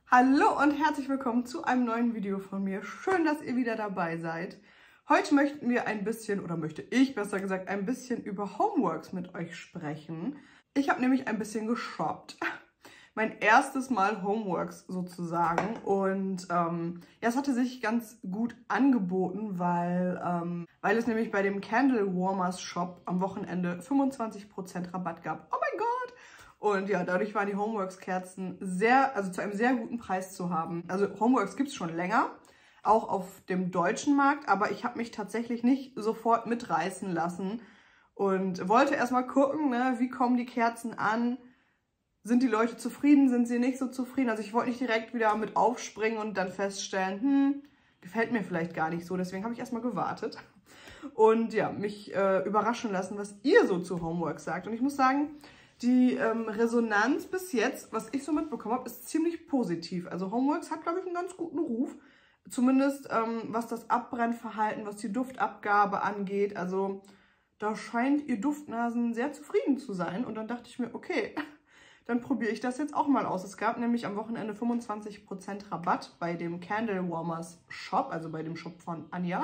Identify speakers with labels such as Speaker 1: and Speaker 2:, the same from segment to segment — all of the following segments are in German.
Speaker 1: Hallo und herzlich willkommen zu einem neuen Video von mir. Schön, dass ihr wieder dabei seid. Heute möchten wir ein bisschen, oder möchte ich besser gesagt, ein bisschen über Homeworks mit euch sprechen. Ich habe nämlich ein bisschen geshoppt. Mein erstes Mal Homeworks sozusagen. Und ja, es hatte sich ganz gut angeboten, weil es nämlich bei dem Candle Warmers Shop am Wochenende 25% Rabatt gab. Oh mein Gott! Und ja, dadurch waren die Homeworks-Kerzen zu einem sehr guten Preis zu haben. Also Homeworks gibt es schon länger, auch auf dem deutschen Markt, aber ich habe mich tatsächlich nicht sofort mitreißen lassen und wollte erstmal gucken, ne, wie kommen die Kerzen an, sind die Leute zufrieden, sind sie nicht so zufrieden. Also ich wollte nicht direkt wieder mit aufspringen und dann feststellen, gefällt mir vielleicht gar nicht so, deswegen habe ich erstmal gewartet. Und ja, mich überraschen lassen, was ihr so zu Homeworks sagt. Und ich muss sagen, die Resonanz bis jetzt, was ich so mitbekommen habe, ist ziemlich positiv. Also Homeworks hat, glaube ich, einen ganz guten Ruf. Zumindest was das Abbrennverhalten, was die Duftabgabe angeht. Also da scheint ihr Duftnasen sehr zufrieden zu sein. Und dann dachte ich mir, okay, dann probiere ich das jetzt auch mal aus. Es gab nämlich am Wochenende 25% Rabatt bei dem Candle Warmers Shop, also bei dem Shop von Anja.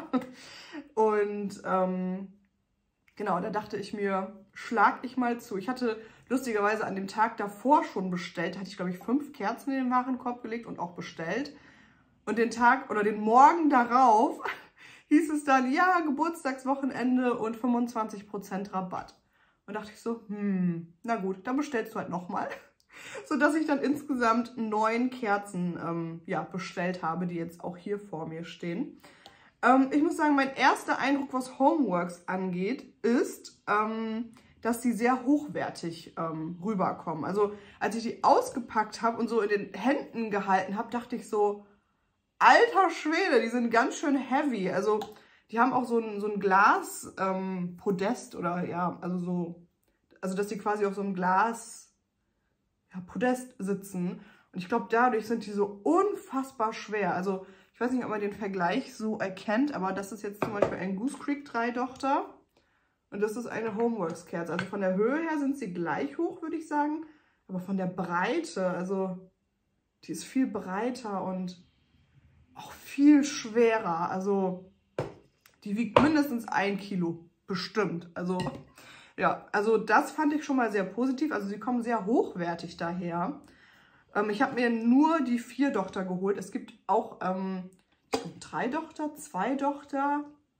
Speaker 1: Und genau, da dachte ich mir, schlag ich mal zu. Ich hatte lustigerweise an dem Tag davor schon bestellt. Da hatte ich, glaube ich, 5 Kerzen in den Warenkorb gelegt und auch bestellt. Und den Tag oder den Morgen darauf hieß es dann, ja, Geburtstagswochenende und 25% Rabatt. Und dachte ich so, na gut, dann bestellst du halt nochmal. Sodass ich dann insgesamt 9 Kerzen bestellt habe, die jetzt auch hier vor mir stehen. Ich muss sagen, mein erster Eindruck, was Homeworks angeht, ist, dass sie sehr hochwertig rüberkommen. Also als ich die ausgepackt habe und so in den Händen gehalten habe, dachte ich so, alter Schwede, die sind ganz schön heavy. Also die haben auch so ein Glas-Podest oder ja, also dass die quasi auf so einem Glas-Podest sitzen. Und ich glaube, dadurch sind die so unfassbar schwer. Also ich weiß nicht, ob man den Vergleich so erkennt, aber das ist jetzt zum Beispiel ein Goose Creek 3-Dochter und das ist eine Homeworks-Kerze. Also von der Höhe her sind sie gleich hoch, würde ich sagen, aber von der Breite, also die ist viel breiter und auch viel schwerer. Also die wiegt mindestens 1 Kilo, bestimmt. Also ja, also das fand ich schon mal sehr positiv. Also sie kommen sehr hochwertig daher. Ich habe mir nur die 4-Dochter geholt. Es gibt auch 3-Dochter, 2-Dochter.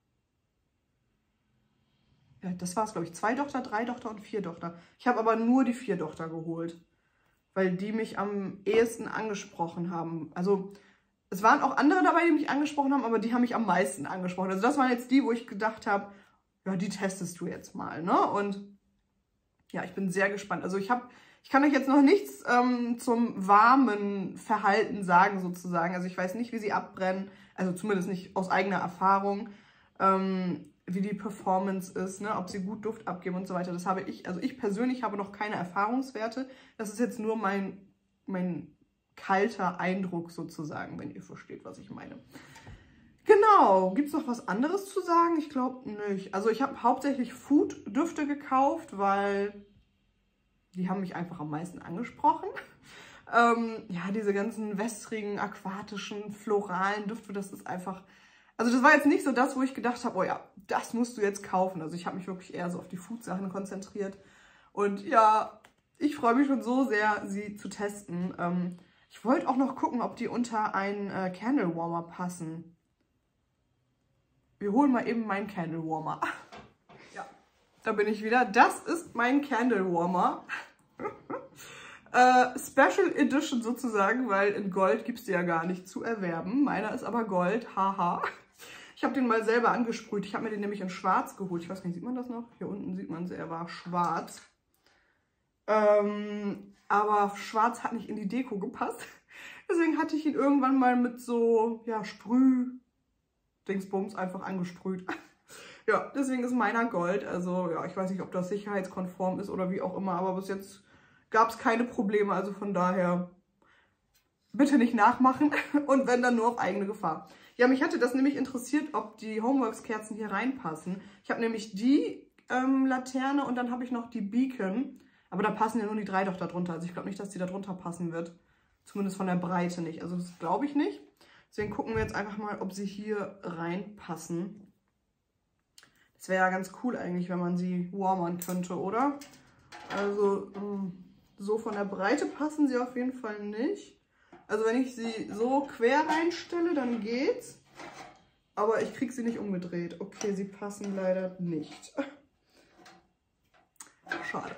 Speaker 1: Ja, das war es, glaube ich. 2-Dochter, 3-Dochter und 4-Dochter. Ich habe aber nur die 4-Dochter geholt, weil die mich am ehesten angesprochen haben. Also es waren auch andere dabei, die mich angesprochen haben, aber die haben mich am meisten angesprochen. Also das waren jetzt die, wo ich gedacht habe, ja, die testest du jetzt mal, ne? Und ja, ich bin sehr gespannt. Also ich kann euch jetzt noch nichts zum warmen Verhalten sagen, sozusagen. Also ich weiß nicht, wie sie abbrennen, also zumindest nicht aus eigener Erfahrung, wie die Performance ist, ne? Ob sie gut Duft abgeben und so weiter. Das habe ich, also ich persönlich habe noch keine Erfahrungswerte. Das ist jetzt nur mein kalter Eindruck sozusagen, wenn ihr versteht, was ich meine. Genau, gibt es noch was anderes zu sagen? Ich glaube nicht. Also ich habe hauptsächlich Food-Düfte gekauft, weil die haben mich einfach am meisten angesprochen. Ja, diese ganzen wässrigen, aquatischen, floralen Düfte, das ist einfach... Also das war jetzt nicht so das, wo ich gedacht habe, oh ja, das musst du jetzt kaufen. Also ich habe mich wirklich eher so auf die Food-Sachen konzentriert. Und ja, ich freue mich schon so sehr, sie zu testen. Ich wollte auch noch gucken, ob die unter einen Candle Warmer passen. Wir holen mal eben meinen Candle Warmer. Ja, da bin ich wieder. Das ist mein Candle Warmer. Special Edition sozusagen, weil in Gold gibt es die ja gar nicht zu erwerben. Meiner ist aber Gold, haha. Ich habe den mal selber angesprüht. Ich habe mir den nämlich in Schwarz geholt. Ich weiß nicht, sieht man das noch? Hier unten sieht man es, er war schwarz. Aber schwarz hat nicht in die Deko gepasst. Deswegen hatte ich ihn irgendwann mal mit so, ja, Dingsbums einfach angesprüht. Ja, deswegen ist meiner Gold. Also ja, ich weiß nicht, ob das sicherheitskonform ist oder wie auch immer, aber bis jetzt gab es keine Probleme. Also von daher bitte nicht nachmachen und wenn, dann nur auf eigene Gefahr. Ja, mich hatte das nämlich interessiert, ob die Homeworks-Kerzen hier reinpassen. Ich habe nämlich die Laterne und dann habe ich noch die Beacon. Aber da passen ja nur die 3 doch da drunter. Also ich glaube nicht, dass die da drunter passen wird. Zumindest von der Breite nicht. Also das glaube ich nicht. Deswegen gucken wir jetzt einfach mal, ob sie hier reinpassen. Das wäre ja ganz cool eigentlich, wenn man sie warmern könnte, oder? Also so von der Breite passen sie auf jeden Fall nicht. Also wenn ich sie so quer reinstelle, dann geht's. Aber ich kriege sie nicht umgedreht. Okay, sie passen leider nicht. Schade.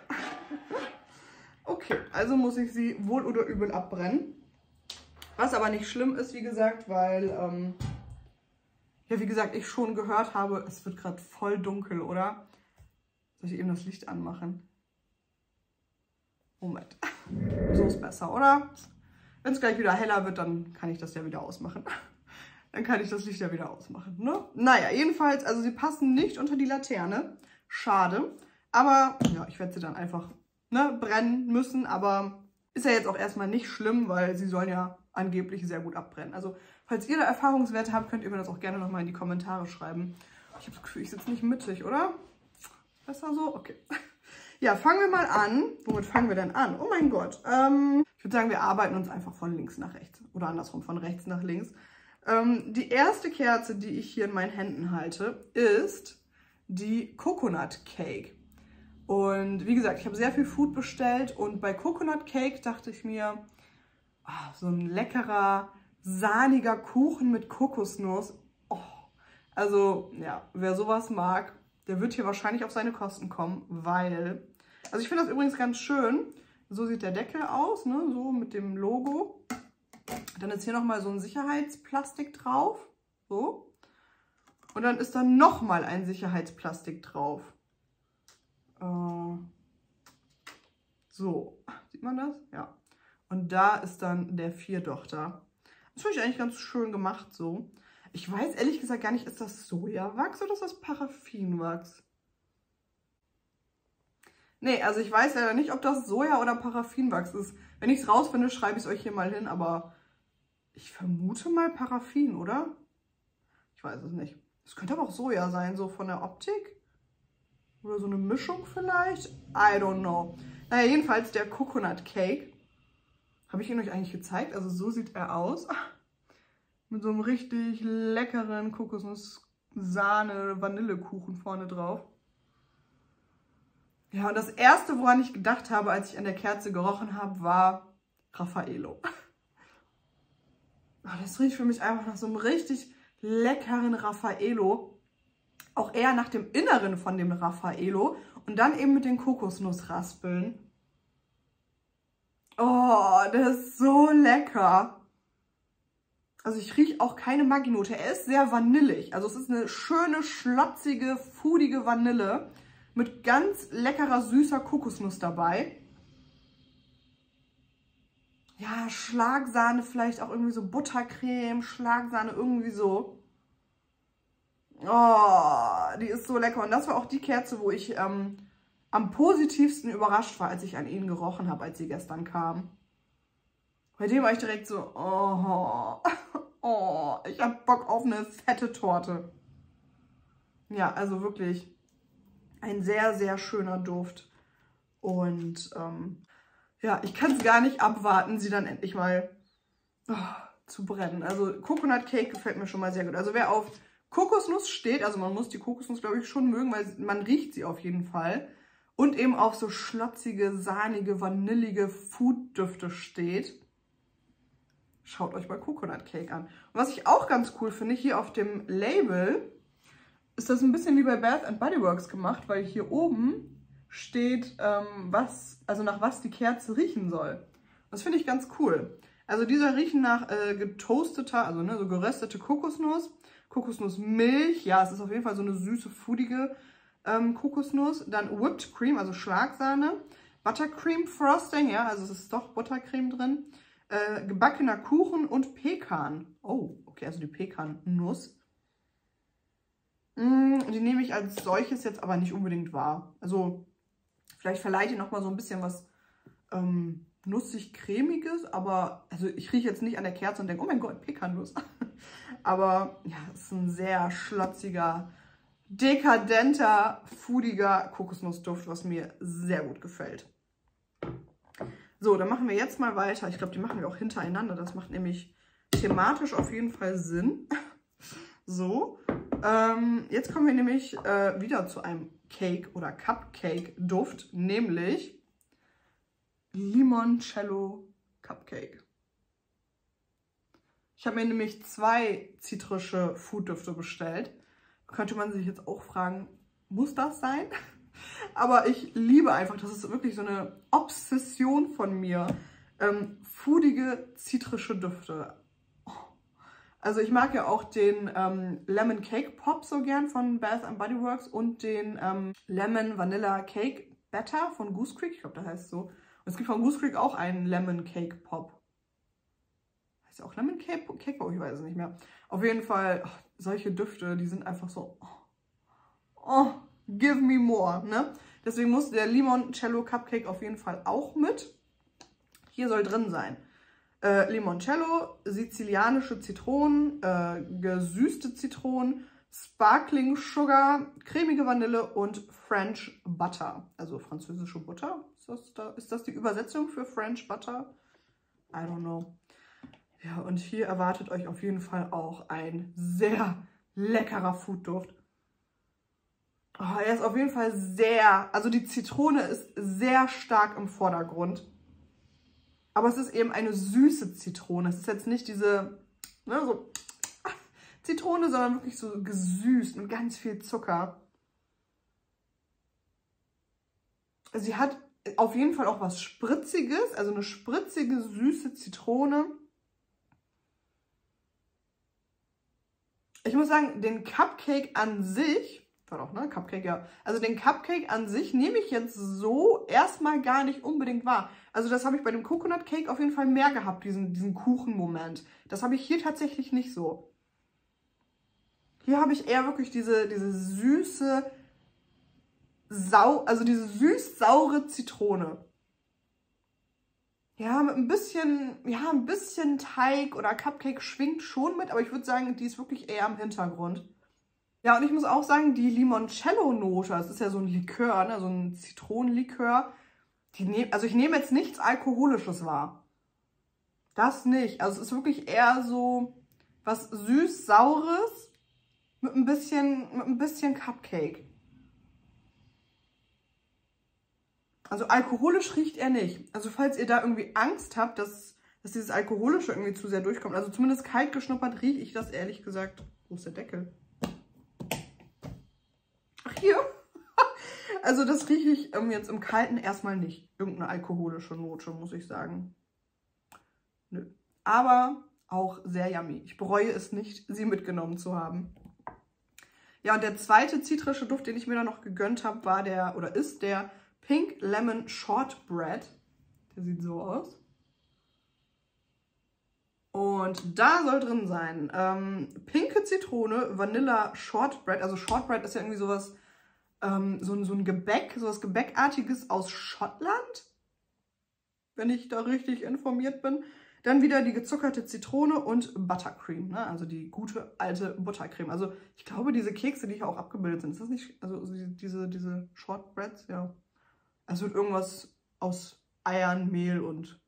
Speaker 1: Okay, also muss ich sie wohl oder übel abbrennen. Was aber nicht schlimm ist, wie gesagt, weil, ja, wie gesagt, ich schon gehört habe, es wird gerade voll dunkel, oder? Soll ich eben das Licht anmachen? Moment. So ist besser, oder? Wenn es gleich wieder heller wird, dann kann ich das ja wieder ausmachen. Dann kann ich das Licht ja wieder ausmachen, ne? Naja, jedenfalls, also sie passen nicht unter die Laterne. Schade. Aber, ja, ich werde sie dann einfach, ne, brennen müssen. Aber ist ja jetzt auch erstmal nicht schlimm, weil sie sollen ja angeblich sehr gut abbrennen. Also, falls ihr da Erfahrungswerte habt, könnt ihr mir das auch gerne nochmal in die Kommentare schreiben. Ich habe das Gefühl, ich sitze nicht mittig, oder? Besser so? Okay. Ja, fangen wir mal an. Womit fangen wir denn an? Oh mein Gott. Ich würde sagen, wir arbeiten uns einfach von links nach rechts. Oder andersrum, von rechts nach links. Die erste Kerze, die ich hier in meinen Händen halte, ist die Coconut Cake. Und wie gesagt, ich habe sehr viel Food bestellt und bei Coconut Cake dachte ich mir, so ein leckerer, sahniger Kuchen mit Kokosnuss. Oh, also ja, wer sowas mag, der wird hier wahrscheinlich auf seine Kosten kommen, weil... Also ich finde das übrigens ganz schön. So sieht der Deckel aus, ne? So mit dem Logo. Dann ist hier nochmal so ein Sicherheitsplastik drauf. So. Und dann ist da nochmal ein Sicherheitsplastik drauf. So. Sieht man das? Ja. Und da ist dann der Vierdochter. Das finde ich eigentlich ganz schön gemacht so. Ich weiß ehrlich gesagt gar nicht, ist das Sojawachs oder ist das Paraffinwachs? Nee, also ich weiß ja nicht, ob das Soja- oder Paraffinwachs ist. Wenn ich es rausfinde, schreibe ich es euch hier mal hin, aber ich vermute mal Paraffin, oder? Ich weiß es nicht. Es könnte aber auch Soja sein, so von der Optik. Oder so eine Mischung vielleicht. I don't know. Naja, jedenfalls der Coconut Cake. Habe ich ihn euch eigentlich gezeigt? Also so sieht er aus. Mit so einem richtig leckeren Kokosnuss-Sahne-Vanillekuchen vorne drauf. Ja, und das erste, woran ich gedacht habe, als ich an der Kerze gerochen habe, war Raffaello. Das riecht für mich einfach nach so einem richtig leckeren Raffaello. Auch eher nach dem Inneren von dem Raffaello. Und dann eben mit den Kokosnussraspeln. Oh, der ist so lecker. Also ich rieche auch keine Maggi-Note. Er ist sehr vanillig. Also es ist eine schöne, schlotzige, foodige Vanille mit ganz leckerer, süßer Kokosnuss dabei. Ja, Schlagsahne, vielleicht auch irgendwie so Buttercreme, Schlagsahne, irgendwie so. Oh, die ist so lecker. Und das war auch die Kerze, wo ich am positivsten überrascht war, als ich an ihnen gerochen habe, als sie gestern kam. Bei dem war ich direkt so, oh, oh, ich habe Bock auf eine fette Torte. Ja, also wirklich ein sehr, sehr schöner Duft. Und ja, ich kann es gar nicht abwarten, sie dann endlich mal zu brennen. Also Coconut Cake gefällt mir schon mal sehr gut. Also wer auf Kokosnuss steht, also man muss die Kokosnuss, glaube ich, schon mögen, weil man riecht sie auf jeden Fall. Und eben auf so schlotzige, sahnige, vanillige Food-Düfte steht. Schaut euch mal Coconut Cake an. Und was ich auch ganz cool finde, hier auf dem Label ist das ein bisschen wie bei Bath & Body Works gemacht, weil hier oben steht, nach was die Kerze riechen soll. Das finde ich ganz cool. Also dieser riechen nach getoasteter, also ne, so geröstete Kokosnuss, Kokosnussmilch. Ja, es ist auf jeden Fall so eine süße, foodige Kokosnuss. Dann Whipped Cream, also Schlagsahne. Buttercream Frosting, ja, also es ist doch Buttercreme drin. Gebackener Kuchen und Pekan. Oh, okay, also die Pekannuss. Die nehme ich als solches jetzt aber nicht unbedingt wahr. Also vielleicht verleiht ihr nochmal so ein bisschen was nussig-cremiges, aber also ich rieche jetzt nicht an der Kerze und denke, oh mein Gott, Pekannuss. Aber ja, es ist ein sehr schlotziger, dekadenter, foodiger Kokosnussduft, was mir sehr gut gefällt. So, dann machen wir jetzt mal weiter. Ich glaube, die machen wir auch hintereinander. Das macht nämlich thematisch auf jeden Fall Sinn. So, jetzt kommen wir nämlich wieder zu einem Cake oder Cupcake-Duft, nämlich Limoncello Cupcake. Ich habe mir nämlich 2 zitrische Fooddüfte bestellt. Könnte man sich jetzt auch fragen, muss das sein? Aber ich liebe einfach, das ist wirklich so eine Obsession von mir. Foodige, zitrische Düfte. Also ich mag ja auch den Lemon Cake Pop so gern von Bath & Body Works und den Lemon Vanilla Cake Batter von Goose Creek. Ich glaube, das heißt so. Und es gibt von Goose Creek auch einen Lemon Cake Pop. Heißt ja auch Lemon Cake Pop? Ich weiß es nicht mehr. Auf jeden Fall, solche Düfte, die sind einfach so... Oh, give me more, ne? Deswegen muss der Limoncello Cupcake auf jeden Fall auch mit. Hier soll drin sein Limoncello, sizilianische Zitronen, gesüßte Zitronen, Sparkling Sugar, cremige Vanille und French Butter. Also französische Butter. Ist das die Übersetzung für French Butter? I don't know. Ja, und hier erwartet euch auf jeden Fall auch ein sehr leckerer Foodduft. Oh, er ist auf jeden Fall sehr, also die Zitrone ist sehr stark im Vordergrund. Aber es ist eben eine süße Zitrone. Es ist jetzt nicht diese so Zitrone, sondern wirklich so gesüßt mit ganz viel Zucker. Sie hat auf jeden Fall auch was Spritziges, also eine spritzige, süße Zitrone. Ich muss sagen, den Cupcake an sich... War doch, ne? Cupcake, ja. Also den Cupcake an sich nehme ich jetzt so erstmal gar nicht unbedingt wahr. Also das habe ich bei dem Coconut Cake auf jeden Fall mehr gehabt, diesen Kuchenmoment. Das habe ich hier tatsächlich nicht so. Hier habe ich eher wirklich diese süße, also diese süß-saure Zitrone. Ja, mit ein bisschen Teig oder Cupcake schwingt schon mit, aber ich würde sagen, die ist wirklich eher im Hintergrund. Ja, und ich muss auch sagen, die Limoncello-Note, das ist ja so ein Likör, ne, so ein Zitronenlikör, also ich nehme jetzt nichts Alkoholisches wahr. Das nicht. Also es ist wirklich eher so was süß-saures mit ein bisschen Cupcake. Also alkoholisch riecht er nicht. Also falls ihr da irgendwie Angst habt, dass dieses Alkoholische irgendwie zu sehr durchkommt, also zumindest kalt geschnuppert rieche ich das ehrlich gesagt. Wo ist der Deckel? Hier. Also das rieche ich jetzt im Kalten erstmal nicht. Irgendeine alkoholische Note, muss ich sagen. Nö. Aber auch sehr yummy. Ich bereue es nicht, sie mitgenommen zu haben. Ja, und der zweite zitrische Duft, den ich mir dann noch gegönnt habe, ist der Pink Lemon Shortbread. Der sieht so aus. Und da soll drin sein pinke Zitrone, Vanilla Shortbread. Also Shortbread ist ja irgendwie sowas, so ein Gebäck, sowas Gebäckartiges aus Schottland. Wenn ich da richtig informiert bin. Dann wieder die gezuckerte Zitrone und Buttercream, ne? Also die gute alte Buttercreme. Also ich glaube, diese Kekse, die hier auch abgebildet sind, ist das nicht, also diese Shortbreads, ja. Es wird irgendwas aus Eiern, Mehl und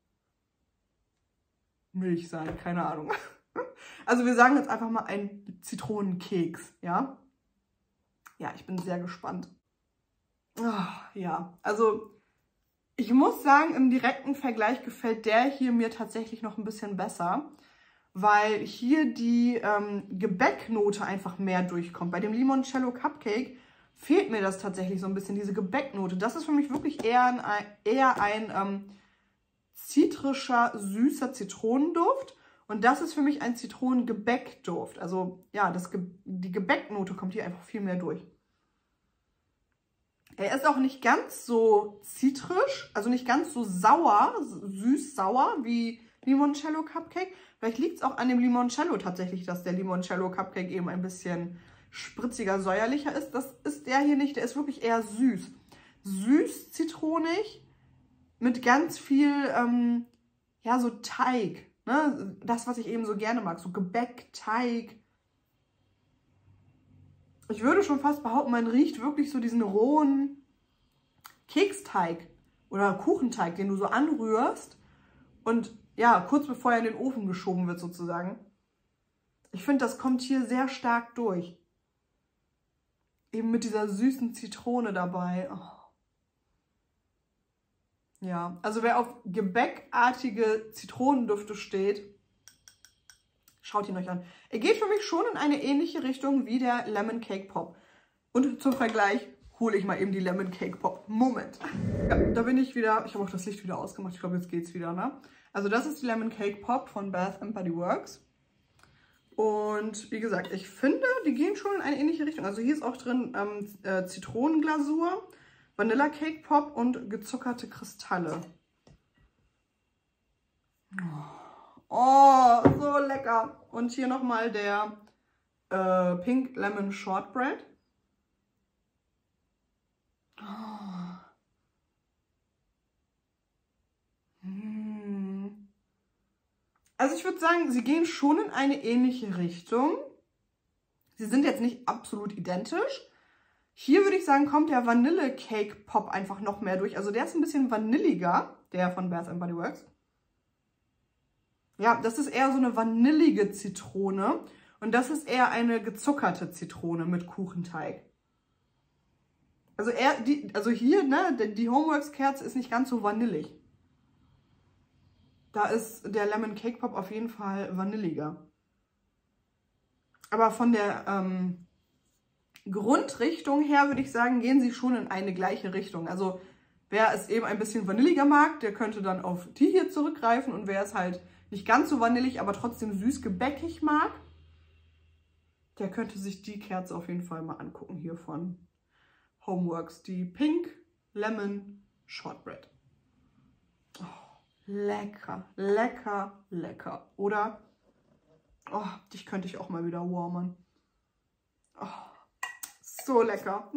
Speaker 1: Milch sein, keine Ahnung. Also wir sagen jetzt einfach mal ein Zitronenkeks, ja? Ja, ich bin sehr gespannt. Oh, ja, also ich muss sagen, im direkten Vergleich gefällt der hier mir tatsächlich noch ein bisschen besser, weil hier die Gebäcknote einfach mehr durchkommt. Bei dem Limoncello Cupcake fehlt mir das tatsächlich so ein bisschen, diese Gebäcknote. Das ist für mich wirklich eher ein zitrischer, süßer Zitronenduft. Und das ist für mich ein Zitronengebäckduft. Also ja, die Gebäcknote kommt hier einfach viel mehr durch. Er ist auch nicht ganz so zitrisch, also nicht ganz so sauer, süß-sauer wie Limoncello Cupcake. Vielleicht liegt es auch an dem Limoncello tatsächlich, dass der Limoncello Cupcake eben ein bisschen spritziger, säuerlicher ist. Das ist der hier nicht, der ist wirklich eher süß. Süß, zitronig, mit ganz viel, ja, so Teig. Ne? Das, was ich eben so gerne mag, so Gebäck, Teig. Ich würde schon fast behaupten, man riecht wirklich so diesen rohen Keksteig oder Kuchenteig, den du so anrührst und ja, kurz bevor er in den Ofen geschoben wird sozusagen. Ich finde, das kommt hier sehr stark durch. Eben mit dieser süßen Zitrone dabei. Oh. Ja, also wer auf gebäckartige Zitronendüfte steht, schaut ihn euch an. Er geht für mich schon in eine ähnliche Richtung wie der Lemon Cake Pop. Und zum Vergleich hole ich mal eben die Lemon Cake Pop. Moment. Ja, da bin ich wieder. Ich habe auch das Licht wieder ausgemacht. Ich glaube, jetzt geht's wieder, ne? Also das ist die Lemon Cake Pop von Bath & Body Works. Und wie gesagt, ich finde, die gehen schon in eine ähnliche Richtung. Also hier ist auch drin Zitronenglasur, Vanilla Cake Pop und gezuckerte Kristalle. Oh, so lecker. Und hier nochmal der Pink Lemon Shortbread. Oh. Also ich würde sagen, sie gehen schon in eine ähnliche Richtung. Sie sind jetzt nicht absolut identisch. Hier würde ich sagen, kommt der Vanille Cake Pop einfach noch mehr durch. Also der ist ein bisschen vanilliger, der von Bath & Body Works. Ja, das ist eher so eine vanillige Zitrone. Und das ist eher eine gezuckerte Zitrone mit Kuchenteig. Also hier, ne, die Homeworks-Kerze ist nicht ganz so vanillig. Da ist der Lemon Cake Pop auf jeden Fall vanilliger. Aber von der Grundrichtung her würde ich sagen, gehen sie schon in eine gleiche Richtung. Also wer es eben ein bisschen vanilliger mag, der könnte dann auf die hier zurückgreifen. Und wer es halt nicht ganz so vanillig, aber trotzdem süß gebäckig mag, der könnte sich die Kerze auf jeden Fall mal angucken hier von Homeworks. Die Pink Lemon Shortbread. Oh, lecker, lecker, lecker. Oder? Oh, dich könnte ich auch mal wieder warmen. Oh, so lecker.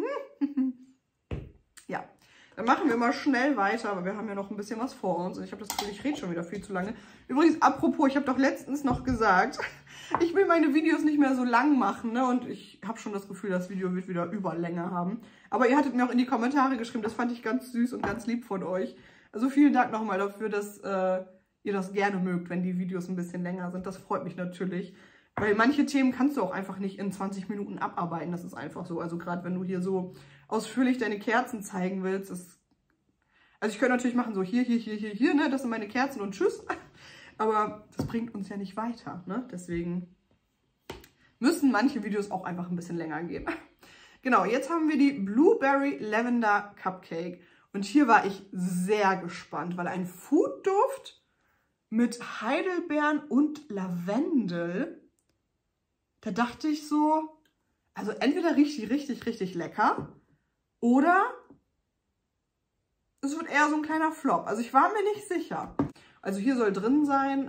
Speaker 1: Ja, dann machen wir mal schnell weiter, aber wir haben ja noch ein bisschen was vor uns. Und ich habe das Gefühl, ich rede schon wieder viel zu lange. Übrigens, apropos, ich habe doch letztens noch gesagt, ich will meine Videos nicht mehr so lang machen, ne? Und ich habe schon das Gefühl, das Video wird wieder Überlänge haben. Aber ihr hattet mir auch in die Kommentare geschrieben, das fand ich ganz süß und ganz lieb von euch. Also vielen Dank nochmal dafür, dass ihr das gerne mögt, wenn die Videos ein bisschen länger sind. Das freut mich natürlich. Weil manche Themen kannst du auch einfach nicht in 20 Minuten abarbeiten. Das ist einfach so. Also gerade wenn du hier so ausführlich deine Kerzen zeigen willst. Also ich könnte natürlich machen so hier, ne? Das sind meine Kerzen und tschüss. Aber das bringt uns ja nicht weiter, ne? Deswegen müssen manche Videos auch einfach ein bisschen länger gehen. Genau, jetzt haben wir die Blueberry Lavender Cupcake. Und hier war ich sehr gespannt, weil ein Foodduft mit Heidelbeeren und Lavendel, da dachte ich so, also entweder riecht die richtig, richtig lecker oder es wird eher so ein kleiner Flop. Also ich war mir nicht sicher. Also hier soll drin sein,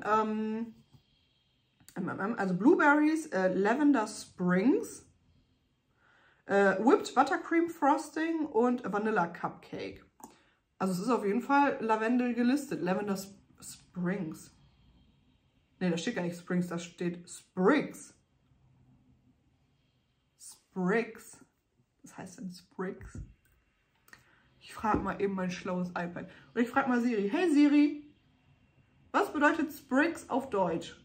Speaker 1: also Blueberries, Lavender Springs, Whipped Buttercream Frosting und Vanilla Cupcake. Also es ist auf jeden Fall Lavendel gelistet. Lavender Springs. Ne, da steht gar nicht Springs, da steht Sprigs. Sprigs. Was heißt denn Sprigs? Ich frage mal eben mein schlaues iPad. Und ich frage mal Siri. Hey Siri, was bedeutet Sprigs auf Deutsch?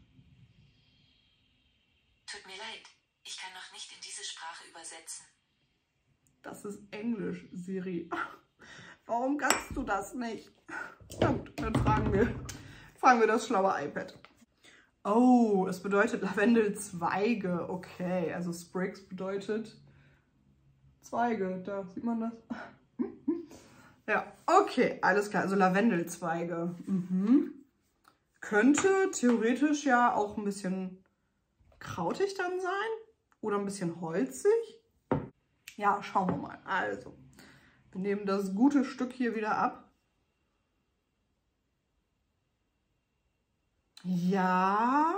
Speaker 2: Tut mir leid, ich kann noch nicht in diese Sprache übersetzen.
Speaker 1: Das ist Englisch, Siri. Warum kannst du das nicht? Na gut, dann fragen wir das schlaue iPad. Oh, es bedeutet Lavendelzweige. Okay, also Sprigs bedeutet Zweige. Da sieht man das. Ja, okay, alles klar. Also Lavendelzweige. Könnte theoretisch ja auch ein bisschen krautig dann sein. Oder ein bisschen holzig. Ja, schauen wir mal. Also, wir nehmen das gute Stück hier wieder ab. Ja.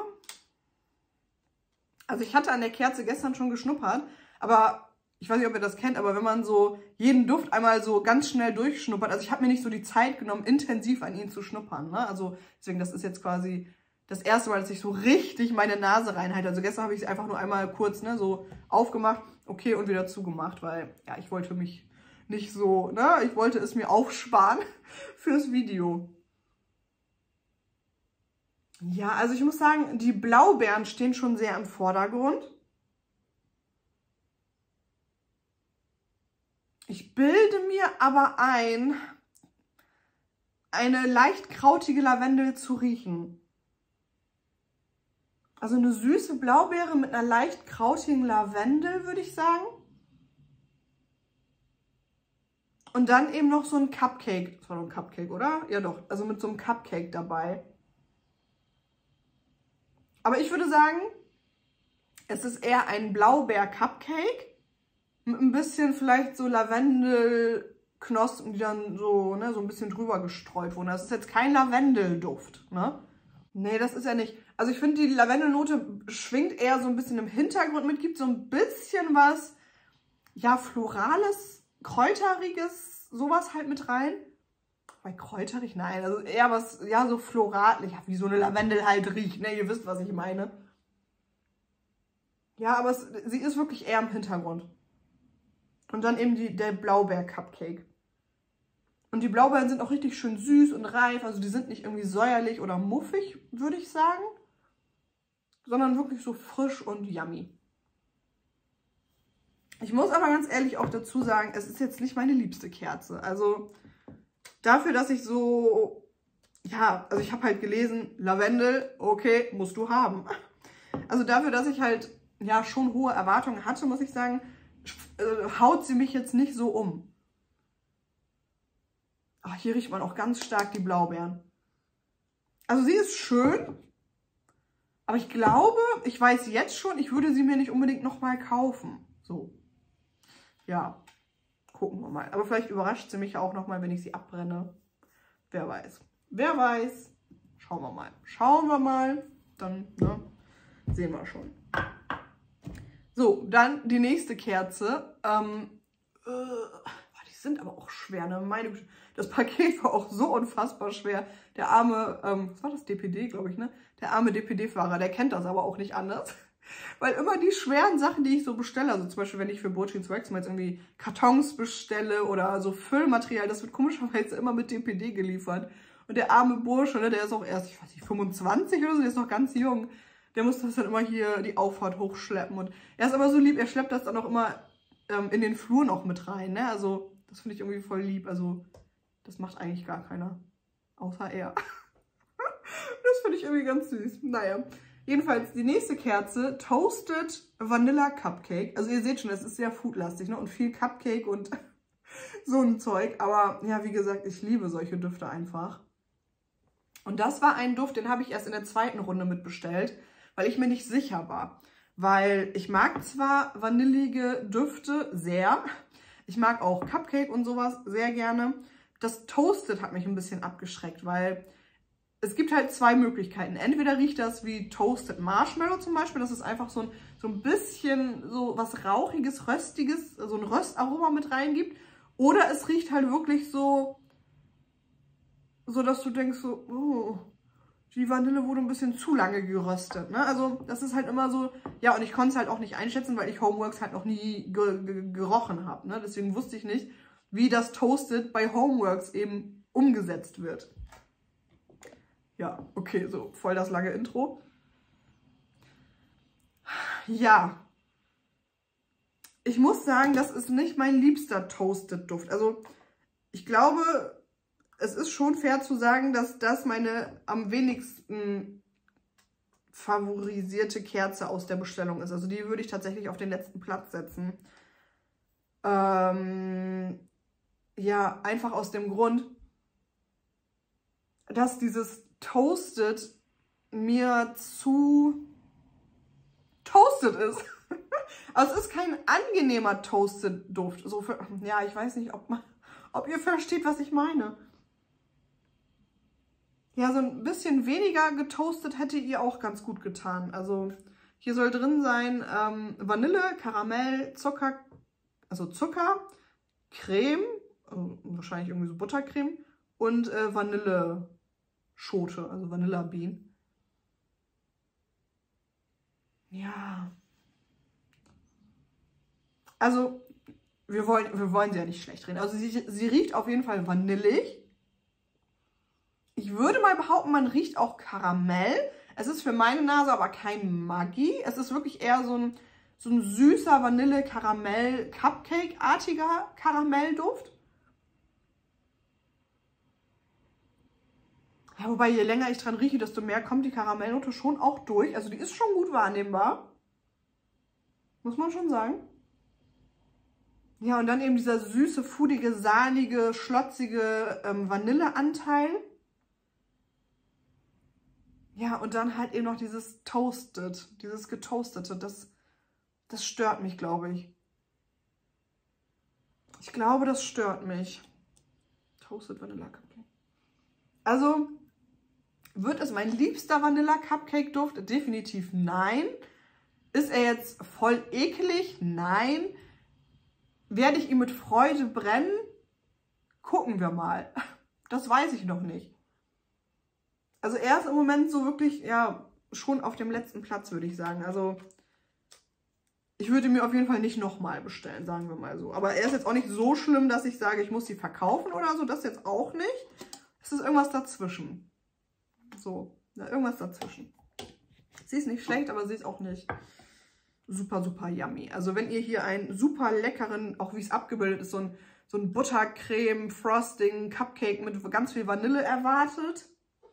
Speaker 1: Also ich hatte an der Kerze gestern schon geschnuppert, aber ich weiß nicht, ob ihr das kennt, aber wenn man so jeden Duft einmal so ganz schnell durchschnuppert, also ich habe mir nicht so die Zeit genommen, intensiv an ihn zu schnuppern, ne? Also deswegen, das ist jetzt quasi das erste Mal, dass ich so richtig meine Nase reinhalte. Also gestern habe ich es einfach nur einmal kurz, ne, so aufgemacht, okay, und wieder zugemacht, weil ja, ich wollte mich nicht so, ne? Ich wollte es mir aufsparen fürs Video. Ja, also ich muss sagen, die Blaubeeren stehen schon sehr im Vordergrund. Ich bilde mir aber ein, eine leicht krautige Lavendel zu riechen. Also eine süße Blaubeere mit einer leicht krautigen Lavendel, würde ich sagen. Und dann eben noch so ein Cupcake. Das war doch ein Cupcake, oder? Ja doch, also mit so einem Cupcake dabei. Aber ich würde sagen, es ist eher ein Blaubeer-Cupcake mit ein bisschen vielleicht so Lavendelknospen, die dann so, ne, so ein bisschen drüber gestreut wurden. Das ist jetzt kein Lavendelduft, ne? Nee, das ist ja nicht. Also ich finde, die Lavendelnote schwingt eher so ein bisschen im Hintergrund mit, gibt so ein bisschen was, ja, Florales, Kräuteriges, sowas halt mit rein. Bei kräuterig? Nein, also eher was, ja, so floral, ja, wie so eine Lavendel halt riecht, ne? Ihr wisst, was ich meine. Ja, aber sie ist wirklich eher im Hintergrund. Und dann eben der Blaubeer-Cupcake. Und die Blaubeeren sind auch richtig schön süß und reif. Also die sind nicht irgendwie säuerlich oder muffig, würde ich sagen. Sondern wirklich so frisch und yummy. Ich muss aber ganz ehrlich auch dazu sagen, es ist jetzt nicht meine liebste Kerze. Also dafür, dass ich so, ja, also ich habe halt gelesen, Lavendel, okay, musst du haben. Also dafür, dass ich halt, ja, schon hohe Erwartungen hatte, muss ich sagen, haut sie mich jetzt nicht so um. Ach, hier riecht man auch ganz stark die Blaubeeren. Also sie ist schön, aber ich glaube, ich weiß jetzt schon, ich würde sie mir nicht unbedingt nochmal kaufen. So. Ja, gucken wir mal. Aber vielleicht überrascht sie mich auch nochmal, wenn ich sie abbrenne. Wer weiß. Wer weiß. Schauen wir mal. Schauen wir mal. Dann, ne, sehen wir schon. So, dann die nächste Kerze. Die sind aber auch schwer, ne? Meine, das Paket war auch so unfassbar schwer. Der arme, was war das, DPD, glaube ich, ne? Der arme DPD-Fahrer, der kennt das aber auch nicht anders. Weil immer die schweren Sachen, die ich so bestelle, also zum Beispiel, wenn ich für Burchins Wax mal jetzt irgendwie Kartons bestelle oder so Füllmaterial, das wird komischerweise immer mit DPD geliefert. Und der arme Bursche, ne, der ist auch erst, ich weiß nicht, 25 oder so, der ist noch ganz jung. Der muss das dann immer hier die Auffahrt hochschleppen. Und er ist aber so lieb, er schleppt das dann auch immer in den Flur noch mit rein, ne? Also das finde ich irgendwie voll lieb. Also das macht eigentlich gar keiner, außer er. Das finde ich irgendwie ganz süß. Naja, jedenfalls die nächste Kerze, Toasted Vanilla Cupcake. Also ihr seht schon, es ist sehr foodlastig, ne? Und viel Cupcake und so ein Zeug. Aber ja, wie gesagt, ich liebe solche Düfte einfach. Und das war ein Duft, den habe ich erst in der zweiten Runde mitbestellt, weil ich mir nicht sicher war. Weil ich mag zwar vanillige Düfte sehr, ich mag auch Cupcake und sowas sehr gerne. Das Toasted hat mich ein bisschen abgeschreckt, weil es gibt halt zwei Möglichkeiten. Entweder riecht das wie Toasted Marshmallow zum Beispiel, dass es einfach so ein bisschen so was Rauchiges, Röstiges, so ein Röstaroma mit reingibt. Oder es riecht halt wirklich so, dass du denkst so, oh, die Vanille wurde ein bisschen zu lange geröstet, ne? Also das ist halt immer so, ja, und ich konnte es halt auch nicht einschätzen, weil ich Homeworks halt noch nie gerochen habe, ne? Deswegen wusste ich nicht, wie das Toasted bei Homeworks eben umgesetzt wird. Ja, okay, so voll das lange Intro. Ja, ich muss sagen, das ist nicht mein liebster Toasted-Duft. Also ich glaube, es ist schon fair zu sagen, dass das meine am wenigsten favorisierte Kerze aus der Bestellung ist. Also die würde ich tatsächlich auf den letzten Platz setzen. Ja, einfach aus dem Grund, dass dieses Toasted mir zu toasted ist. Also es ist kein angenehmer Toasted-Duft. So ja, ich weiß nicht, ob ihr versteht, was ich meine. Ja, so ein bisschen weniger getoastet hätte ihr auch ganz gut getan. Also hier soll drin sein Vanille, Karamell, Zucker, Creme, also wahrscheinlich irgendwie so Buttercreme und Vanilleschote, also Vanilla Bean. Ja. Also wir wollen sie ja nicht schlecht reden. Also sie riecht auf jeden Fall vanillig. Ich würde mal behaupten, man riecht auch Karamell. Es ist für meine Nase aber kein Maggi. Es ist wirklich eher so ein süßer Vanille-Karamell-Cupcake-artiger Karamellduft. Ja, wobei je länger ich dran rieche, desto mehr kommt die Karamellnote schon auch durch. Also die ist schon gut wahrnehmbar. Muss man schon sagen. Ja, und dann eben dieser süße, foodige, sahnige, schlotzige Vanilleanteil. Ja, und dann halt eben noch dieses Toasted, dieses Getoastete. Das stört mich, glaube ich. Ich glaube, das stört mich. Toasted Vanilla Cupcake. Also, wird es mein liebster Vanilla Cupcake Duft? Definitiv nein. Ist er jetzt voll eklig? Nein. Werde ich ihn mit Freude brennen? Gucken wir mal. Das weiß ich noch nicht. Also er ist im Moment so wirklich, ja, schon auf dem letzten Platz, würde ich sagen. Also ich würde mir auf jeden Fall nicht nochmal bestellen, sagen wir mal so. Aber er ist jetzt auch nicht so schlimm, dass ich sage, ich muss sie verkaufen oder so. Das jetzt auch nicht. Es ist irgendwas dazwischen. So, ja, irgendwas dazwischen. Sie ist nicht schlecht, aber sie ist auch nicht super, super yummy. Also wenn ihr hier einen super leckeren, auch wie es abgebildet ist, so ein Buttercreme, Frosting, Cupcake mit ganz viel Vanille erwartet,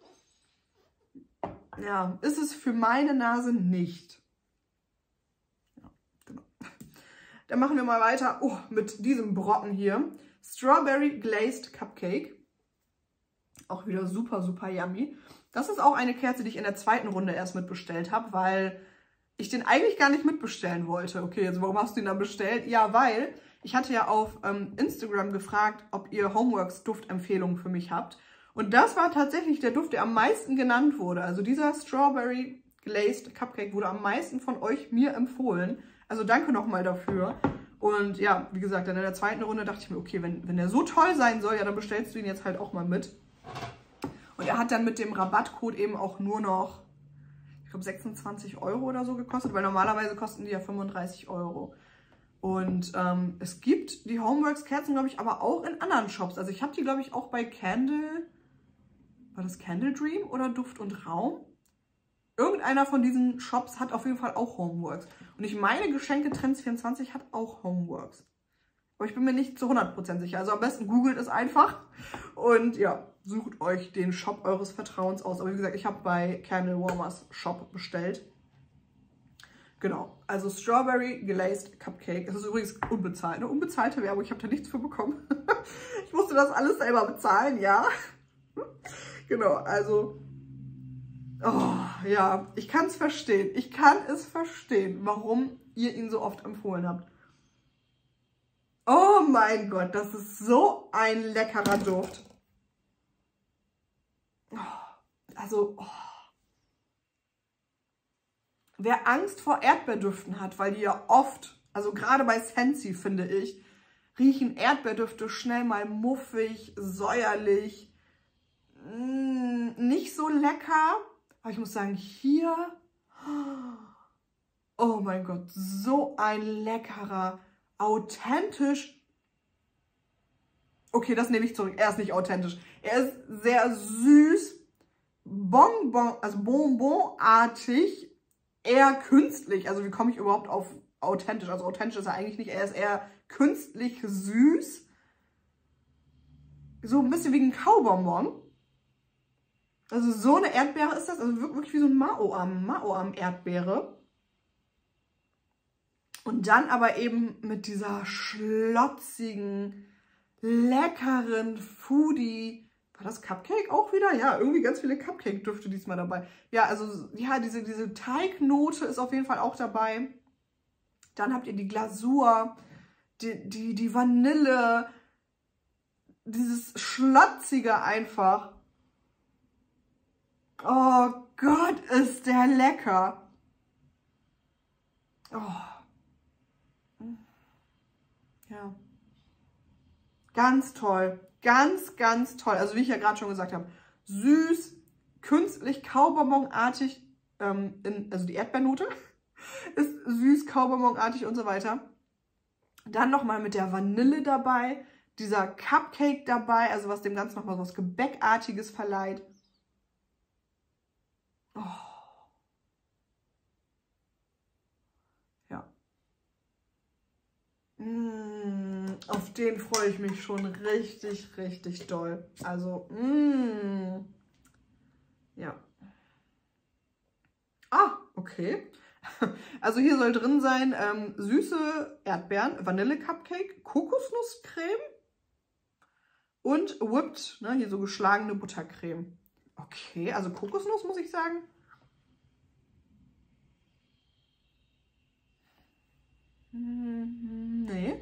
Speaker 1: ja, ist es für meine Nase nicht. Ja, genau. Dann machen wir mal weiter mit diesem Brocken hier. Strawberry Glazed Cupcake. Auch wieder super, super yummy. Das ist auch eine Kerze, die ich in der zweiten Runde erst mitbestellt habe, weil ich den eigentlich gar nicht mitbestellen wollte. Okay, jetzt warum hast du ihn dann bestellt? Ja, weil ich hatte ja auf Instagram gefragt, ob ihr Homeworks Duftempfehlungen für mich habt. Und das war tatsächlich der Duft, der am meisten genannt wurde. Also dieser Strawberry Glazed Cupcake wurde am meisten von euch mir empfohlen. Also danke nochmal dafür. Und ja, wie gesagt, dann in der zweiten Runde dachte ich mir, okay, wenn der so toll sein soll, ja, dann bestellst du ihn jetzt halt auch mal mit. Und er hat dann mit dem Rabattcode eben auch nur noch, ich glaube, 26 € oder so gekostet, weil normalerweise kosten die ja 35 €. Und es gibt die Homeworks-Kerzen, glaube ich, aber auch in anderen Shops. Also ich habe die, glaube ich, auch bei Candle, war das Candle Dream oder Duft und Raum? Irgendeiner von diesen Shops hat auf jeden Fall auch Homeworks. Und ich meine, Geschenke Trends 24 hat auch Homeworks. Aber ich bin mir nicht zu 100% sicher. Also am besten googelt es einfach und ja, sucht euch den Shop eures Vertrauens aus. Aber wie gesagt, ich habe bei Candle Warmers Shop bestellt. Genau, also Strawberry Glazed Cupcake. Es ist übrigens unbezahlt, eine unbezahlte Werbung. Ich habe da nichts für bekommen. Ich musste das alles selber bezahlen, ja. Genau, also, ja, ich kann es verstehen. Ich kann es verstehen, warum ihr ihn so oft empfohlen habt. Oh mein Gott, das ist so ein leckerer Duft. Wer Angst vor Erdbeerdüften hat, weil die ja oft, also gerade bei Scentsy finde ich, riechen Erdbeerdüfte schnell mal muffig, säuerlich, nicht so lecker. Aber ich muss sagen, hier, oh mein Gott, so ein leckerer, authentisch. Okay, das nehme ich zurück. Er ist nicht authentisch. Er ist sehr süß, bonbonartig, eher künstlich. Also wie komme ich überhaupt auf authentisch? Also authentisch ist er eigentlich nicht. Er ist eher künstlich süß. So ein bisschen wie ein Kaubonbon. Also so eine Erdbeere ist das. Also wirklich wie so ein Mao-Am-Erdbeere. Und dann aber eben mit dieser schlotzigen, leckeren Foodie. War das Cupcake auch wieder? Ja, irgendwie ganz viele Cupcake-Düfte diesmal dabei. Ja, also ja, diese Teignote ist auf jeden Fall auch dabei. Dann habt ihr die Glasur, die Vanille, dieses Schlotzige einfach. Oh Gott, ist der lecker. Oh. Ja. Ganz toll. Ganz, ganz toll. Also wie ich ja gerade schon gesagt habe, süß, künstlich, Kaubonbonartig, also die Erdbeernote ist süß, Kaubonbonartig und so weiter. Dann nochmal mit der Vanille dabei, dieser Cupcake dabei, also was dem Ganzen nochmal so was Gebäckartiges verleiht. Oh. Ja. Auf den freue ich mich schon richtig, richtig doll. Also, ja. Ah, okay. Also hier soll drin sein süße Erdbeeren, Vanille-Cupcake, Kokosnusscreme und Whipped, ne, hier so geschlagene Buttercreme. Okay, also Kokosnuss muss ich sagen. Nee.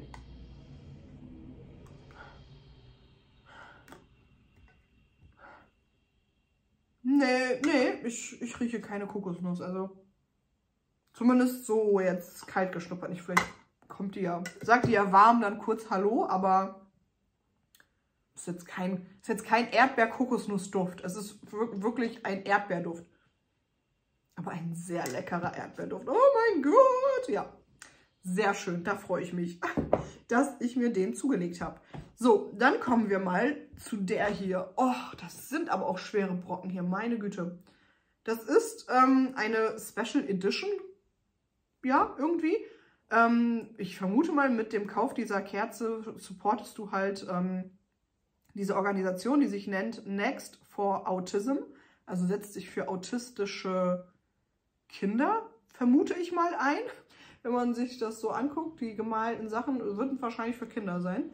Speaker 1: Nee, ich rieche keine Kokosnuss, also zumindest so jetzt kalt geschnuppert nicht. Vielleicht kommt die ja, sagt die ja warm dann kurz Hallo, aber ist jetzt kein Erdbeer-Kokosnussduft. Es ist wirklich ein Erdbeerduft. Aber ein sehr leckerer Erdbeerduft. Oh mein Gott, ja. Sehr schön, da freue ich mich, dass ich mir den zugelegt habe. So, dann kommen wir mal zu der hier. Oh, das sind aber auch schwere Brocken hier, meine Güte. Das ist eine Special Edition, ja, irgendwie. Ich vermute mal, mit dem Kauf dieser Kerze supportest du halt diese Organisation, die sich nennt Next for Autism. Also setzt sich für autistische Kinder, vermute ich mal, ein. Wenn man sich das so anguckt, die gemalten Sachen würden wahrscheinlich für Kinder sein.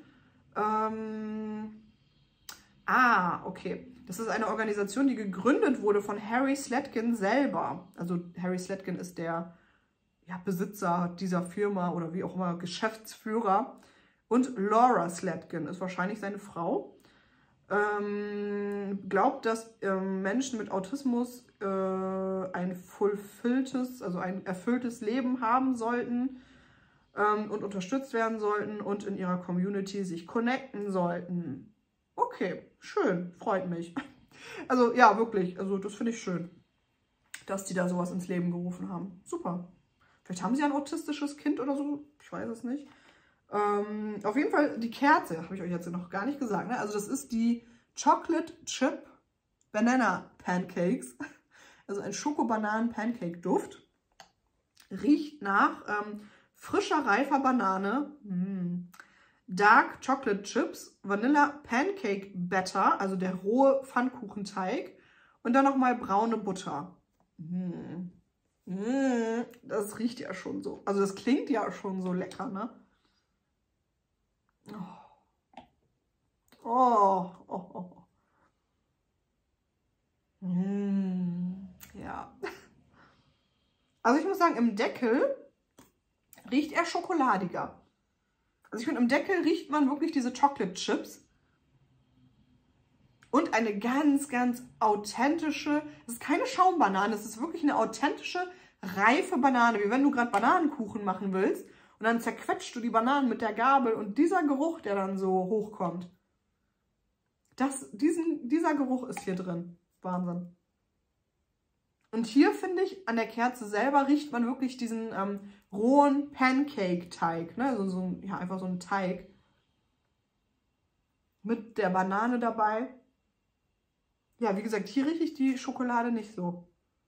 Speaker 1: Okay. Das ist eine Organisation, die gegründet wurde von Harry Slatkin selber. Also Harry Slatkin ist der Besitzer dieser Firma oder wie auch immer, Geschäftsführer. Und Laura Slatkin ist wahrscheinlich seine Frau. Glaubt, dass Menschen mit Autismus ein erfülltes Leben haben sollten und unterstützt werden sollten und in ihrer Community sich connecten sollten. Okay, schön, freut mich. Also ja, wirklich, also das finde ich schön, dass die da sowas ins Leben gerufen haben. Super. Vielleicht haben sie ein autistisches Kind oder so, ich weiß es nicht. Auf jeden Fall die Kerze, habe ich euch jetzt noch gar nicht gesagt. Ne? Also das ist die Chocolate Chip Banana Pancakes. Also ein Schoko-Bananen-Pancake-Duft. Riecht nach frischer, reifer Banane. Dark Chocolate Chips, Vanilla Pancake Batter, also der rohe Pfannkuchenteig. Und dann nochmal braune Butter. Das riecht ja schon so. Also das klingt ja schon so lecker, ne? Ja. Also ich muss sagen, im Deckel riecht er schokoladiger. Also ich finde, im Deckel riecht man wirklich diese Chocolate Chips. Und eine ganz, ganz authentische, es ist keine Schaumbanane, es ist wirklich eine authentische, reife Banane. Wie wenn du gerade Bananenkuchen machen willst und dann zerquetscht du die Bananen mit der Gabel und dieser Geruch, der dann so hochkommt. Dieser Geruch ist hier drin. Wahnsinn. Und hier finde ich, an der Kerze selber riecht man wirklich diesen rohen Pancake-Teig. Ne? Also einfach so ein Teig. Mit der Banane dabei. Ja, wie gesagt, hier rieche ich die Schokolade nicht so.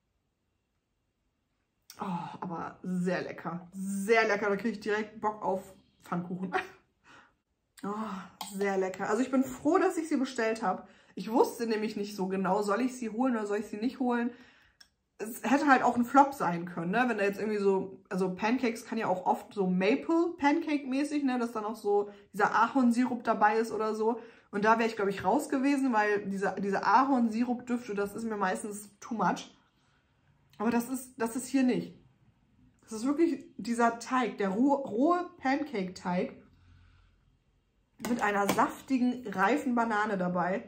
Speaker 1: Oh, aber sehr lecker. Sehr lecker. Da kriege ich direkt Bock auf Pfannkuchen. Oh, sehr lecker. Also ich bin froh, dass ich sie bestellt habe. Ich wusste nämlich nicht so genau, soll ich sie holen oder soll ich sie nicht holen. Es hätte halt auch ein Flop sein können, ne? Wenn da jetzt irgendwie so, also Pancakes kann ja auch oft so Maple-Pancake-mäßig, ne? Dass dann auch so dieser Ahornsirup dabei ist oder so. Und da wäre ich, glaube ich, raus gewesen, weil diese Ahornsirup-Düfte, das ist mir meistens too much. Aber das ist hier nicht. Das ist wirklich dieser Teig, der rohe Pancake-Teig mit einer saftigen, reifen Banane dabei.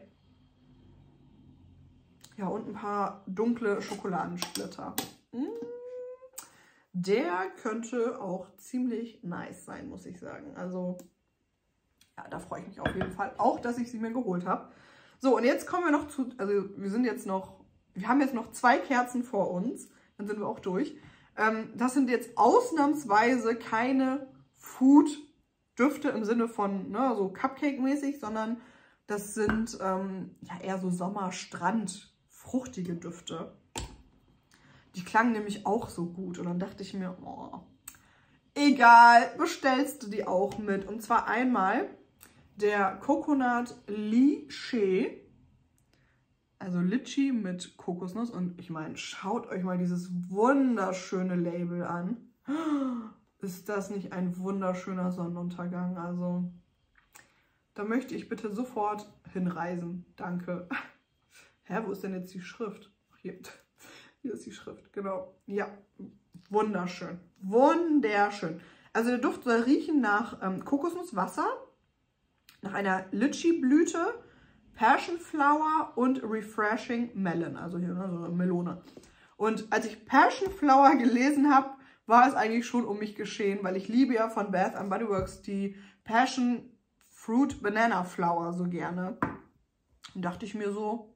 Speaker 1: Ja, und ein paar dunkle Schokoladensplitter. Der könnte auch ziemlich nice sein, muss ich sagen. Also, ja, da freue ich mich auf jeden Fall auch, dass ich sie mir geholt habe. So, und jetzt kommen wir noch zu, also wir haben jetzt noch 2 Kerzen vor uns. Dann sind wir auch durch. Das sind jetzt ausnahmsweise keine Food Düfte im Sinne von ne, so Cupcake-mäßig, sondern das sind ja eher so Sommerstrand, fruchtige Düfte. Die klangen nämlich auch so gut. Und dann dachte ich mir, oh, egal, bestellst du die auch mit. Und zwar einmal der Coconut Lychee. Also Litchi mit Kokosnuss. Und ich meine, schaut euch mal dieses wunderschöne Label an. Ist das nicht ein wunderschöner Sonnenuntergang? Also, da möchte ich bitte sofort hinreisen. Danke. Hä, wo ist denn jetzt die Schrift? Hier ist die Schrift, genau. Ja, wunderschön. Wunderschön. Also der Duft soll riechen nach Kokosnusswasser, nach einer Litchi-Blüte, Passion Flower und Refreshing Melon. Also hier ne, so eine Melone. Und als ich Passion Flower gelesen habe, war es eigentlich schon um mich geschehen, weil ich liebe ja von Bath & Body Works die Passion Fruit Banana Flower so gerne. Und dachte ich mir so,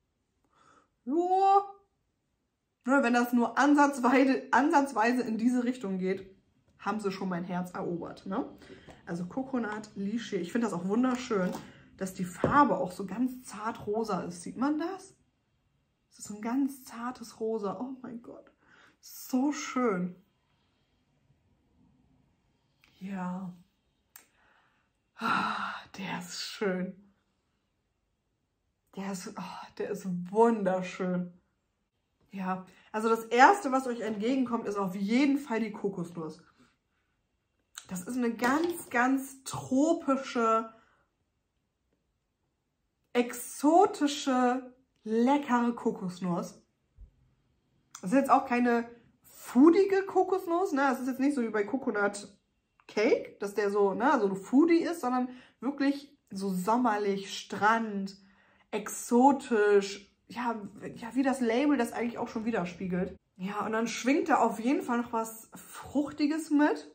Speaker 1: ja, wenn das nur ansatzweise in diese Richtung geht, haben sie schon mein Herz erobert. Ne? Also Coconut Lychee. Ich finde das auch wunderschön, dass die Farbe auch so ganz zart rosa ist. Sieht man das? Das ist so ein ganz zartes Rosa. Oh mein Gott. So schön. Ja. Der ist schön. Der ist wunderschön. Ja, also das Erste, was euch entgegenkommt, ist auf jeden Fall die Kokosnuss. Das ist eine ganz, ganz tropische, exotische, leckere Kokosnuss. Das ist jetzt auch keine foodige Kokosnuss, ne? Das ist jetzt nicht so wie bei Coconut Cake, dass der so, ne, so foodie ist, sondern wirklich so sommerlich, Strand, exotisch, ja, wie das Label das eigentlich auch schon widerspiegelt. Ja, und dann schwingt da auf jeden Fall noch was Fruchtiges mit.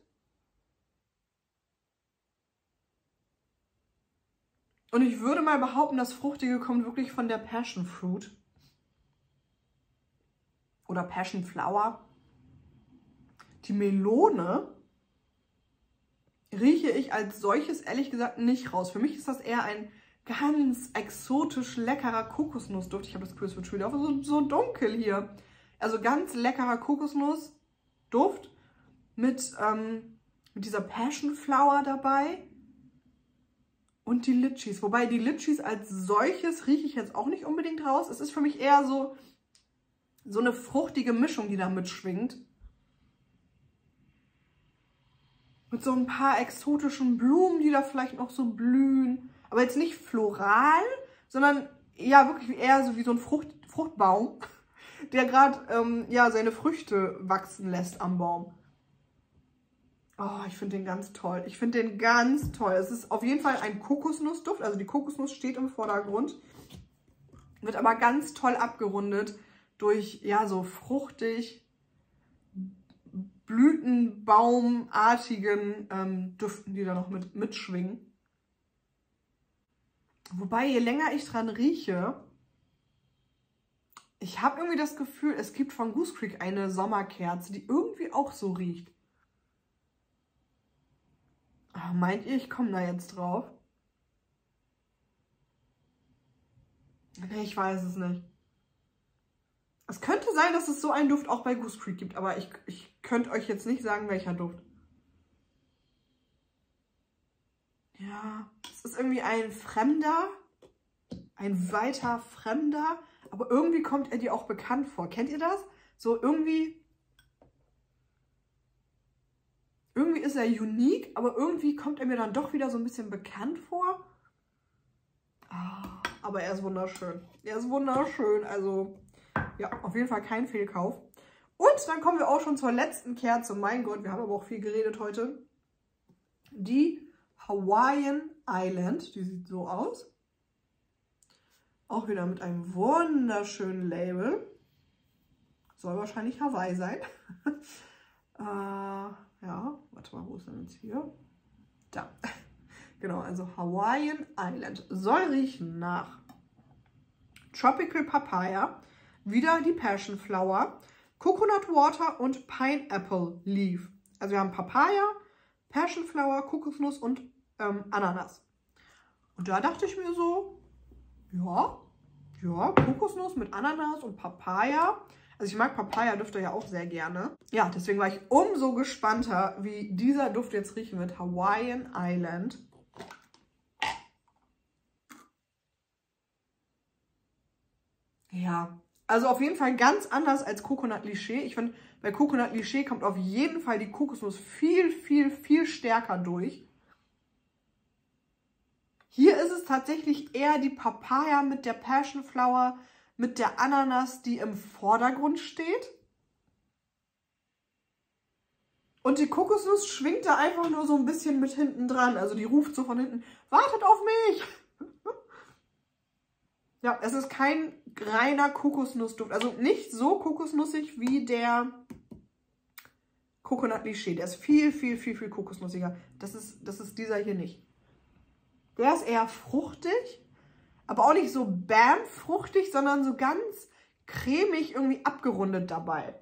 Speaker 1: Und ich würde mal behaupten, das Fruchtige kommt wirklich von der Passion Fruit. Oder Passion Flower. Die Melone rieche ich als solches ehrlich gesagt nicht raus. Für mich ist das eher ein ganz exotisch leckerer Kokosnussduft. Ich habe das Gefühl, es wird schon wieder so dunkel hier. Also ganz leckerer Kokosnussduft mit dieser Passion Flower dabei. Und die Litchis. Wobei die Litchis als solches rieche ich jetzt auch nicht unbedingt raus. Es ist für mich eher so eine fruchtige Mischung, die da mitschwingt. Mit so ein paar exotischen Blumen, die da vielleicht noch so blühen. Aber jetzt nicht floral, sondern ja wirklich eher so wie so ein Fruchtbaum, der gerade ja, seine Früchte wachsen lässt am Baum. Oh, ich finde den ganz toll. Ich finde den ganz toll. Es ist auf jeden Fall ein Kokosnussduft. Also die Kokosnuss steht im Vordergrund. Wird aber ganz toll abgerundet durch, ja, so fruchtig, blütenbaumartigen Düften, die da noch mitschwingen. Wobei, je länger ich dran rieche, ich habe irgendwie das Gefühl, es gibt von Goose Creek eine Sommerkerze, die irgendwie auch so riecht. Oh, meint ihr, ich komme da jetzt drauf? Nee, ich weiß es nicht. Es könnte sein, dass es so einen Duft auch bei Goose Creek gibt, aber ich könnte euch jetzt nicht sagen, welcher Duft. Ja, es ist irgendwie ein Fremder, ein weiter Fremder, aber irgendwie kommt er dir auch bekannt vor. Kennt ihr das? So irgendwie ist er unique, aber irgendwie kommt er mir dann doch wieder so ein bisschen bekannt vor. Aber er ist wunderschön. Er ist wunderschön, also ja, auf jeden Fall kein Fehlkauf. Und dann kommen wir auch schon zur letzten Kerze. Mein Gott, wir haben aber auch viel geredet heute. Die Hawaiian Island, die sieht so aus. Auch wieder mit einem wunderschönen Label. Soll wahrscheinlich Hawaii sein. Ja, warte mal, wo ist denn jetzt hier? Da. Genau, also Hawaiian Island. Soll riechen nach Tropical Papaya, wieder die Passion Flower, Coconut Water und Pineapple Leaf. Also wir haben Papaya, Passion Flower, Kokosnuss und Ananas. Und da dachte ich mir so, ja, Kokosnuss mit Ananas und Papaya. Also ich mag Papaya-Düfte ja auch sehr gerne. Ja, deswegen war ich umso gespannter, wie dieser Duft jetzt riechen wird. Hawaiian Island. Ja, also auf jeden Fall ganz anders als Coconut Liché. Ich finde, bei Coconut Liché kommt auf jeden Fall die Kokosnuss viel stärker durch. Hier ist es tatsächlich eher die Papaya mit der Passion Flower, mit der Ananas, die im Vordergrund steht. Und die Kokosnuss schwingt da einfach nur so ein bisschen mit hinten dran. Also die ruft so von hinten, wartet auf mich! Ja, es ist kein reiner Kokosnussduft. Also nicht so kokosnussig wie der Coconut Liché. Der ist viel kokosnussiger. Das ist dieser hier nicht. Der ist eher fruchtig, aber auch nicht so bam fruchtig, sondern so ganz cremig irgendwie abgerundet dabei.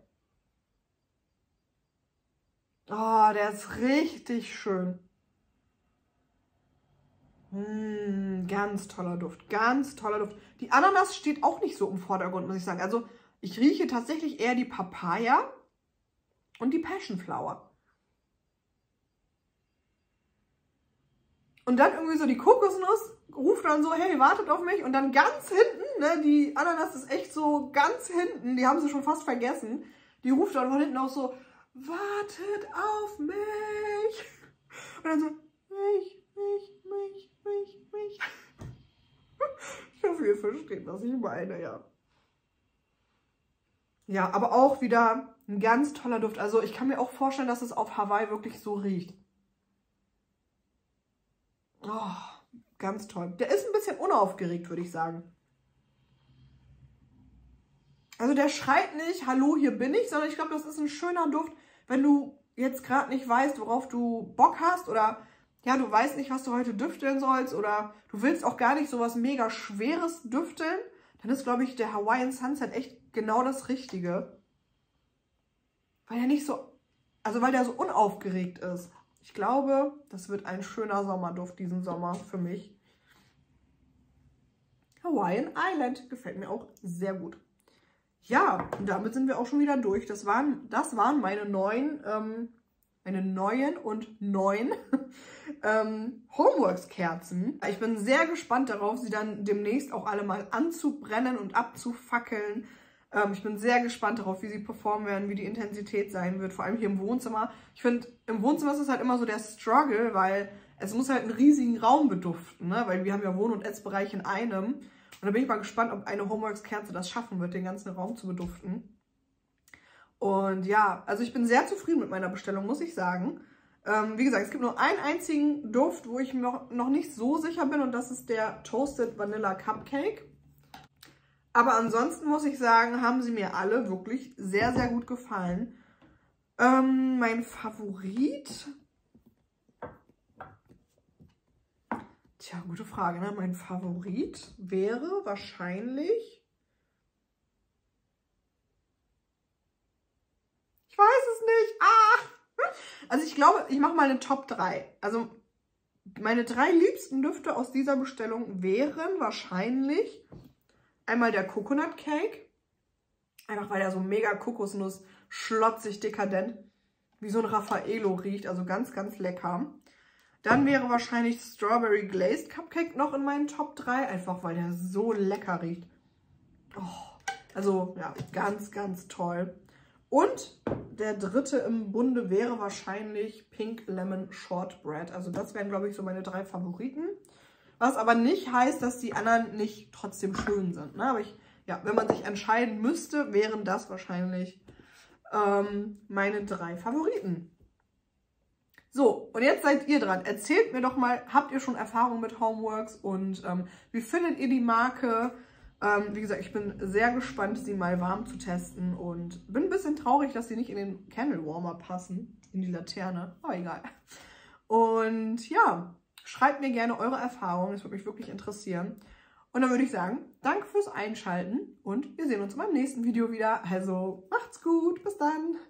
Speaker 1: Oh, der ist richtig schön. Ganz toller Duft, ganz toller Duft. Die Ananas steht auch nicht so im Vordergrund, muss ich sagen. Also ich rieche tatsächlich eher die Papaya und die Passion Flower. Und dann irgendwie so die Kokosnuss ruft dann so, hey, wartet auf mich. Und dann ganz hinten, ne, die Ananas ist echt so ganz hinten, die haben sie schon fast vergessen. Die ruft dann von hinten auch so, wartet auf mich. Und dann so, mich. Ich hoffe, ihr versteht, was ich meine, ja. Ja, aber auch wieder ein ganz toller Duft. Also ich kann mir auch vorstellen, dass es auf Hawaii wirklich so riecht. Oh, ganz toll. Der ist ein bisschen unaufgeregt, würde ich sagen. Also der schreit nicht, hallo, hier bin ich, sondern ich glaube, das ist ein schöner Duft, wenn du jetzt gerade nicht weißt, worauf du Bock hast oder ja, du weißt nicht, was du heute düfteln sollst oder du willst auch gar nicht so was mega Schweres düfteln, dann ist, glaube ich, der Hawaiian Sunset echt genau das Richtige. Weil er nicht so, also weil der so unaufgeregt ist. Ich glaube, das wird ein schöner Sommerduft diesen Sommer für mich. Hawaiian Island gefällt mir auch sehr gut. Ja, und damit sind wir auch schon wieder durch. Das waren meine neuen Homeworks-Kerzen. Ich bin sehr gespannt darauf, sie dann demnächst auch alle mal anzubrennen und abzufackeln. Ich bin sehr gespannt darauf, wie sie performen werden, wie die Intensität sein wird, vor allem hier im Wohnzimmer. Ich finde, im Wohnzimmer ist es halt immer so der Struggle, weil es muss halt einen riesigen Raum beduften, ne? Weil wir haben ja Wohn- und Essbereich in einem. Und da bin ich mal gespannt, ob eine Homeworks-Kerze das schaffen wird, den ganzen Raum zu beduften. Und ja, also ich bin sehr zufrieden mit meiner Bestellung, muss ich sagen. Wie gesagt, es gibt nur einen einzigen Duft, wo ich noch nicht so sicher bin, und das ist der Toasted Vanilla Cupcake. Aber ansonsten muss ich sagen, haben sie mir alle wirklich sehr gut gefallen. Mein Favorit? Tja, gute Frage, ne? Mein Favorit wäre wahrscheinlich... Ich weiß es nicht. Also ich glaube, ich mache mal eine Top 3. Also meine 3 liebsten Düfte aus dieser Bestellung wären wahrscheinlich einmal der Coconut Cake. Einfach weil er so mega Kokosnuss, schlotzig, dekadent, wie so ein Raffaello riecht. Also ganz lecker. Dann wäre wahrscheinlich Strawberry Glazed Cupcake noch in meinen Top 3. Einfach weil der so lecker riecht. Oh, also ja, ganz toll. Und der dritte im Bunde wäre wahrscheinlich Pink Lemon Shortbread. Also das wären, glaube ich, so meine 3 Favoriten. Was aber nicht heißt, dass die anderen nicht trotzdem schön sind. Ne? Aber ja, wenn man sich entscheiden müsste, wären das wahrscheinlich meine 3 Favoriten. So, und jetzt seid ihr dran. Erzählt mir doch mal, habt ihr schon Erfahrung mit Homeworks und wie findet ihr die Marke? Wie gesagt, ich bin sehr gespannt, sie mal warm zu testen und bin ein bisschen traurig, dass sie nicht in den Candle Warmer passen, in die Laterne, aber egal. Und ja, schreibt mir gerne eure Erfahrungen, das würde mich wirklich interessieren. Und dann würde ich sagen, danke fürs Einschalten und wir sehen uns in meinem nächsten Video wieder. Also macht's gut, bis dann!